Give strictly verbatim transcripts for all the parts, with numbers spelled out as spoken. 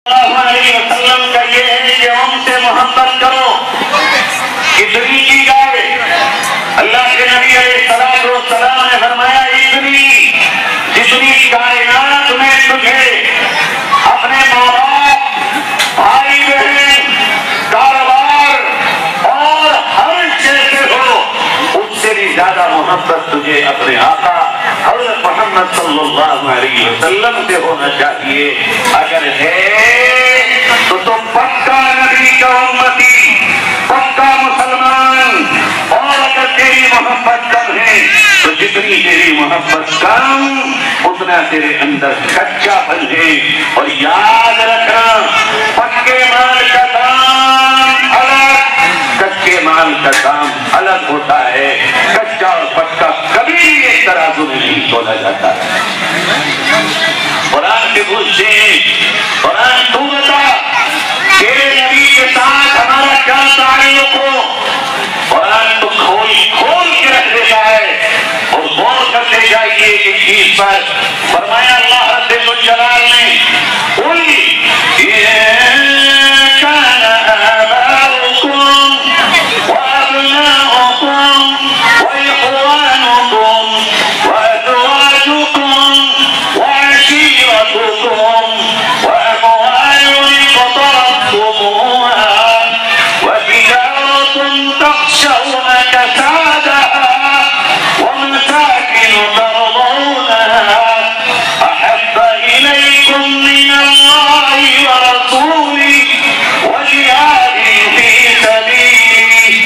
اللہ علیہ وسلم کا یہ ہے کہ ہم سے محبت کرو. اتنی کی جائے. اللہ کے نبی علیہ الصلوۃ والسلام نے فرمایا اتنی جتنی کائنات میں تجھے اپنے ماں باپ بھائی بہن کاروبار اور ہر شے سے ہو اس سے بھی زیادہ محبت تجھے اپنے آقا حضرت محمد صلی اللہ علیہ وسلم سے ہونا چاہیے. اگر ہے تو تم پکا نبی کا امتی پکا مسلمان. اور اگر تیری محبت کم ہے تو جتنی تیری محبت کم اتنا تیرے اندر کچا پن ہے. اور یاد رکھنا پکے مال کا دام الگ کچے مال کا دام الگ ہوتا ہے. کچا اور پکا کبھی ایک ترازو میں نہیں تولا جاتا. قرآن کے پوچھتے ہیں قرآن تو بتا تیرے نبی کے ساتھ ہمارا کیا تعلق ہو. قرآن تو کھول کھول کے رکھ دیتا ہے اور غور کرتے جائیے اس چیز پر. فرمایا اللہ رب الجلال نے قل كان آباؤكم وأبناؤكم وإخوانكم وأزواجكم وعشيرتكم وأموال اقترفتموها وتجارة تخشون كسادها ومساكن ترضونها أحب إليكم من الله ورسوله وجهاد في سبيله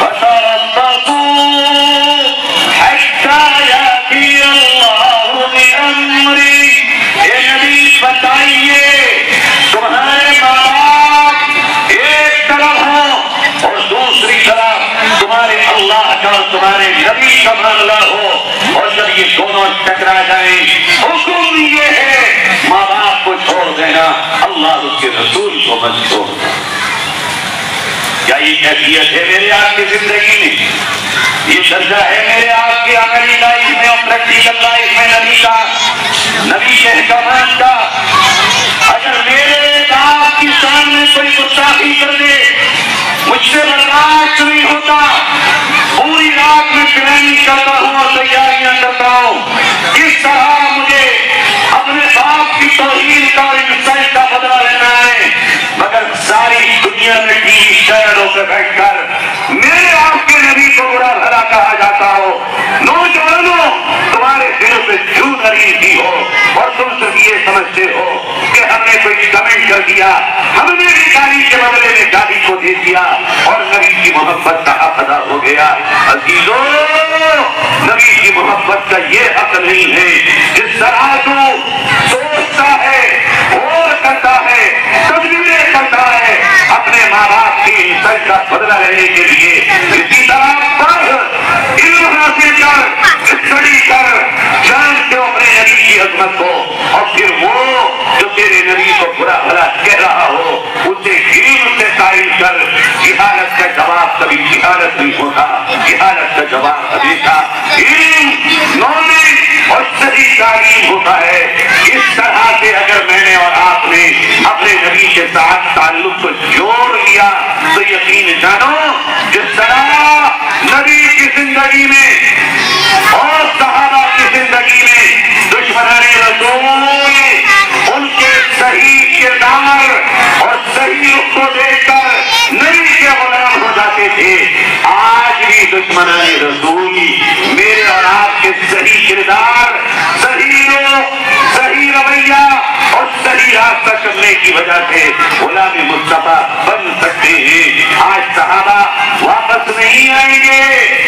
فتربصوا حتى يأتي الله بأمره. اے نبی بتائیے تمہارے ماں باپ ایک طرف ہو اور دوسری طرف تمہارے اللہ کا اور تمہارے نبی کا معاملہ ہو. اور جب یہ دونوں ٹکرا جائیں حکم یہ ہے ماں باپ کو چھوڑ دینا اللہ اس کے رسول کو مت چھوڑنا. کیا یہ کیفیت ہے میرے آپ کی زندگی میں؟ یہ درجہ ہے میرے آپ کی عملی لائف میں اور پریکٹیکل لائف میں نبی کا نبی کے احکامات کا؟ اگر میرے باپ کی سامنے کوئی گستاخی کر دے مجھ سے برداشت نہیں ہوتا. پوری رات میں پلاننگ کرتا ہوں اور تیاریاں کرتا ہوں کس طرح مجھے اپنے باپ کی توہین کا اور انسلٹ کا بدلہ لینا ہے. مگر ساری دنیا میں ٹی وی چینلوں پہ بیٹھ کر میرے آپ کے نبی کو برا بھلا کہا جاتا ہو. نوجوانوں تمہارے دل پہ جو نریزی ہو اور تم صرف یہ سمجھتے ہو کہ ہم نے کوئی کمنٹ کر دیا ہم نے بھی گالی کے بدلے میں گالی کو دے دیا اور نبی کی محبت کا حق ادا ہو گیا. عزیزو نبی کی محبت کا یہ حق نہیں ہے. جس طرح تو سوچتا ہے غور کرتا ہے تدبیریں کرتا ہے اپنے ماں باپ کی عزت کا بدلہ لینے کے لیے اسی طرح پڑھ علم حاصل کر اسٹڈی کر جانتے ہو اپنے نبی کی عظمت کو اور پھر وہ جو تیرے نبی کو برا بھلا کہہ رہا ہو اسے علم سے قائل کر. جہالت کا جواب کبھی جہالت نہیں ہوتا. جہالت کا جواب ہمیشہ علم نالج اور صحیح تعلیم ہوتا ہے. اس طرح سے اگر میں نے اور آپ نے اپنے نبی کے ساتھ تعلق کو جوڑ لیا تو یقین جانو جس طرح نبی کی زندگی میں اور صحابہ کی زندگی میں دشمنان رسول ان کے صحیح کردار اور صحیح رخ کو دیکھ کر نبی کے غلام ہو جاتے تھے آج بھی دشمنان رسول میرے اور آپ کے صحیح کردار صحیح رخ صحیح رویہ اور صحیح راستہ چلنے کی وجہ سے غلام مصطفیٰ بن سکتے ہیں. آج صحابہ واپس نہیں آئیں گے.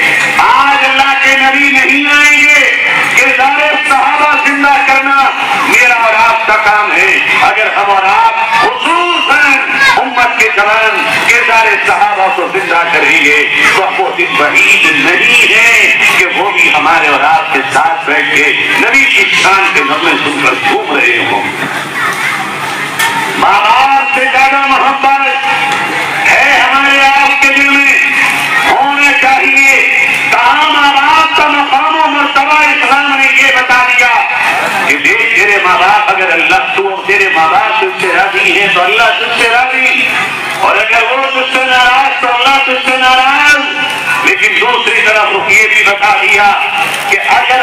آج اللہ کے نبی نہیں آئیں گے. کردار صحابہ زندہ کرنا میرا اور آپ کا کام ہے. اگر ہم اور آپ خصوصاً امت کے جوان کردار صحابہ کو زندہ کریں گے تو وہ دن بعید نہیں ہے کہ وہ بھی ہمارے اور آپ کے ساتھ بیٹھ کے نبی کی شان کے نغمے سن کر گھوم رہے ہوں. ماں باپ سے زیادہ محبت راضی ہے تو اللہ تجھ سے راضی، اور اگر وہ تجھ سے ناراض تو اللہ تجھ سے ناراض۔ لیکن دوسری طرف یہ بھی بتا دیا کہ اگر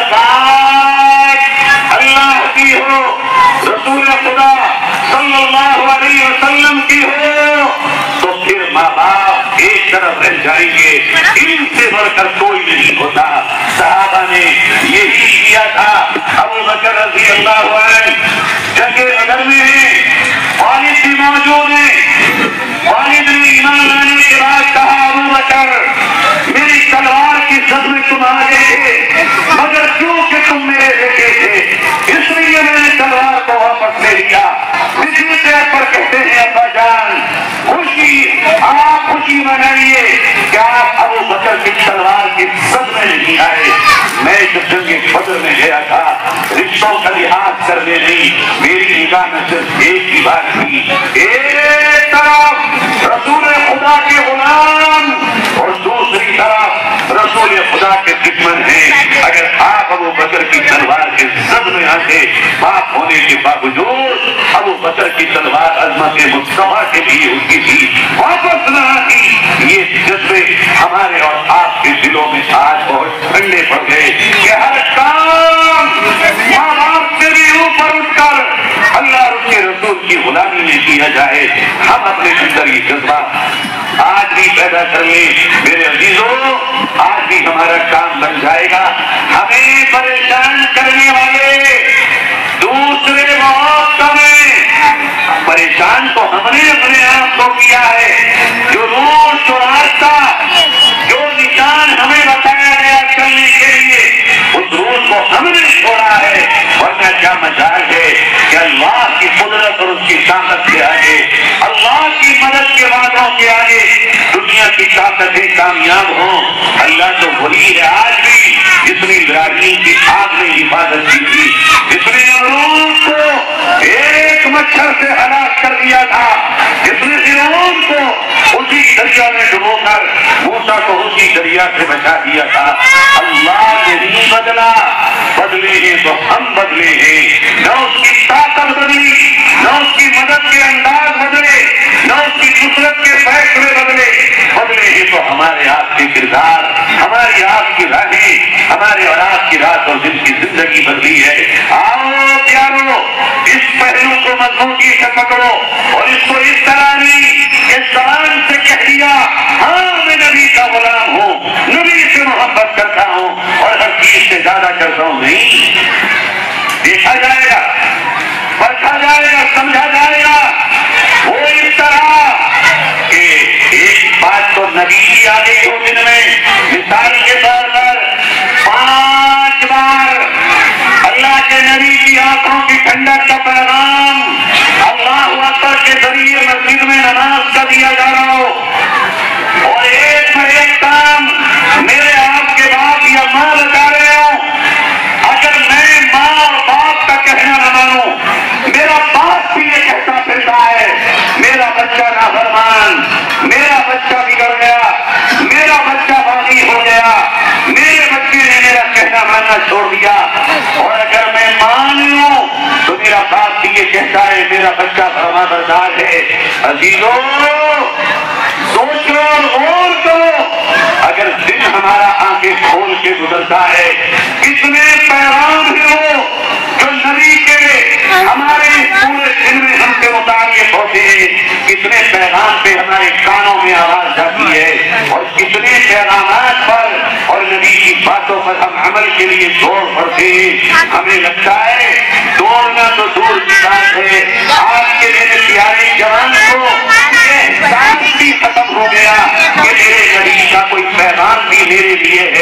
بات اللہ کی ہو، رسول خدا صلی اللہ علیہ وسلم کی ہو، تو پھر ماں باپ ایک طرف رہ جائیں گے، ان سے بڑھ کر کوئی نہیں ہوتا۔ صحابہ نے یہی کیا تھا۔ ابو بکر رضی اللہ عنہ جنگ بدر میں ہیں، والد بھی موجود ہیں، والد نے ایمان لانے کے بعد کہا ابو بکر میری تلوار کی زد میں تم آگے تھے، مگر کیونکہ تم میرے بیٹے تھے اس لیے میں نے تلوار کو واپس لے لیا۔ اسی طرح پر کہتے ہیں ابا جان خوشی، آپ خوشی منائیے کہ آپ ابو بکر کی تلوار کی زد میں نہیں آئے۔ میں جب جنگ بدر میں گیا تھا رشتوں کا لحاظ کرنے نہیں، میری نگاہ میں صرف ایک ہی بات تھی، ایک طرف رسول خدا کے غلام اور دوسری طرف رسول خدا کے دشمن ہیں۔ اگر آپ ابو بکر کی تلوار کے زد میں آتے، باپ ہونے کے باوجود ابو بکر کی تلوار عظمت مصطفیٰ کے لیے ہوتی تھی، واپس نہ آتی۔ یہ جذبے ہمارے اور آپ کے دلوں میں آج بہت ٹھنڈے پڑ گئے کہ ہر کام ماں باپ سے بھی اوپر اٹھ کر اللہ اور اس کے رسول کی غلامی میں کیا جائے۔ ہم اپنے اندر یہ جذبہ آج بھی پیدا کر لیں میرے عزیزوں، آج بھی ہمارا کام بن جائے گا۔ ہمیں پریشان کرنے والے دوسرے بہت کم ہیں، پریشان تو ہم نے اپنے آپ کو کیا ہے۔ جو روز جو راستہ جو نشان ہمیں بتایا گیا چلنے کے لیے اس روز کو ہم نے چھوڑا ہے، ورنہ کیا مجال ہے کہ اللہ کی قدرت اور اس کی طاقت کے آگے، اللہ کی مدد کے وعدوں کے آگے دنیا کی طاقتیں کامیاب ہوں۔ اللہ تو وہی ہے آج بھی جس نے ابراہیم کی آگ میں حفاظت کی تھی، جس نے نمرود کو ایک مچھر سے ہلاک کر دیا تھا، جس نے فرعون کو اسی دریا میں ڈبو کر موسیٰ کو اسی دریا سے بچا دیا تھا۔ اللہ نے نہیں بدلا، بدلے ہیں تو ہم بدلے ہیں۔ نہ اس کی طاقت بدلی، نہ اس کی مدد کے انداز بدلے، نہ اس کی نصرت کے فیصلے بدلے، بدلے ہیں تو ہمارے آپ کے کردار، ہماری آپ کی راہیں، ہمارے اور آپ کی رات اور دن کی زندگی بدلی ہے۔ آؤ پیارو اس پہلو کو مضبوطی سے پکڑو اور اس کو اس طرح نہیں اس زبان سے کہہ دیا ہاں میں نبی کا غلام ہوں، نبی سے محبت کرتا ہوں اور ہر چیز سے زیادہ کرتا ہوں، نہیں۔ دیکھا جائے گا، پرکھا جائے گا، سمجھا جائے گا۔ وہ اس طرح کہ ایک بات تو نبی کی آ گئی ہو دن میں، مثال کے طور پر پانچ بار اللہ کے نبی کی آنکھوں کی ٹھنڈک کا پیغام اللہ اکبر کے ذریعے مسجد میں نماز کا دیا جا رہا ہو، اور ایک میں ایک کام میرے آپ کے باپ یا ماں بتا رہے ہوں، اگر میں ماں اور باپ کا کہنا نہ مانوں، میرا باپ بھی یہ کہتا پھرتا ہے میرا بچہ نافرمان، میرا بچہ بگڑ گیا، میرا بچہ باغی ہو گیا، میرے بچے نے میرا کہنا ماننا چھوڑ دیا، اور اگر میں مان لوں تو میرا باپ بھی یہ کہتا ہے میرا بچہ فرما بردار ہے۔ عزیزوں سوچو غور کرو، اگر دن ہمارا آنکھیں کھول کے گزرتا ہے، کتنے پیغام ہیں وہ جو نبی کے ہمارے پورے دن میں ہم سے متعلق ہوتے ہیں، کتنے پیغام پہ ہمارے کانوں میں آواز جاتی ہے، اور کتنے پیغامات پر اور نبی کی باتوں پر ہم عمل کے لیے دوڑ پڑتے ہیں۔ ہمیں لگتا ہے دوڑنا تو دور کی بات ہے، آج کے میرے پیارے جوان کو یہ احساس بھی ختم ہو گیا کہ میرے نبی کا کوئی پیغام بھی میرے لیے